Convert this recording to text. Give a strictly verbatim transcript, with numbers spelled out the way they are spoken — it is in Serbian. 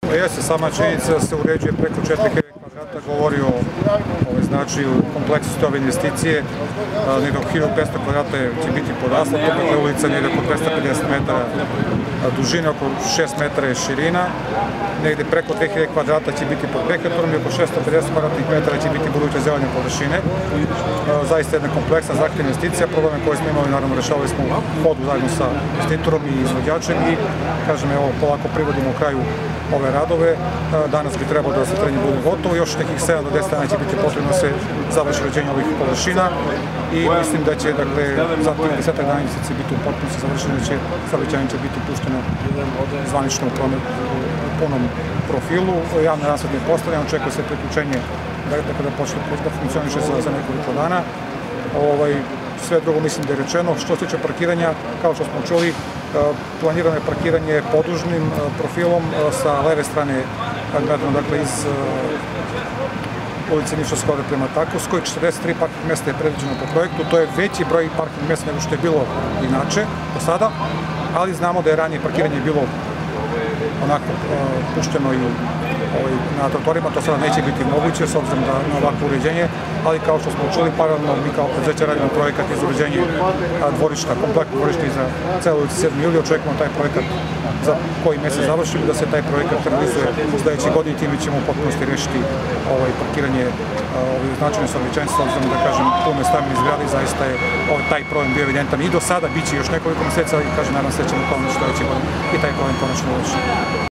Jeste, sama činjenica da se uređuje preko četiri hiljade kvadrata govori o značaju kompleksnosti ove investicije. Negde oko hiljadu petsto kvadrata će biti pod asfaltom, dakle ulica negde oko dvesta pedeset metara dužine, oko šest metara je širina. Negde preko dve hiljade kvadrata će biti pod bekatorom i oko šesto pedeset kvadratnih metara će biti buduće zelene površine. Zaista jedna kompleksna, zahtevna investicija. Probleme koje smo imali, naravno, rešavali smo u hodu zajedno sa investitorom i izvođačem i, kažem, evo, polako privodimo kraju ove radove. Danas bi trebalo da osvetlenje bude gotovo, još nekih sedam do deset dana će biti potrebno da se završi uređenje ovih površina i mislim da će, dakle, za tih desetak dana će biti u potpunosti završeno, da će saobraćajnica će biti pušteno zvanično u punom profilu. Javne rasvete postavljene, očekuje se priključenje da počne da funkcioniše za nekoliko dana. Sve drugo mislim da je rečeno. Što se tiče parkiranja, kao što smo čuli, planirano je parkiranje podužnim profilom sa leve strane, dakle iz ulice Niša Skore prema Takovskoj. četrdeset tri parking mesta je predviđeno po projektu, to je veći broj parking mesta nego što je bilo inače do sada, ali znamo da je ranije parkiranje bilo onako pušteno i na trotoarima, to sada neće biti moguće s obzirom na ovakvo uređenje, ali kao što smo čuli, paralelno mi kao preduzeće radimo projekat iz uređenja dvorišta, kompletno dvorišta i za celu ulici sedmi juli. Očekujemo taj projekat za koji mesec završimo, da se taj projekat realizuje sledeće godine i time ćemo u potpunosti rešiti parkiranje značajne saobraćajnice, s obzirom da, kažem, puno je stambenih zgrada i zaista je taj problem bio evidentan i do sada, bit će još nekoliko meseca, ali, kažem, nadam se da ćemo kao sledeće godine i taj problem konačno rešiti.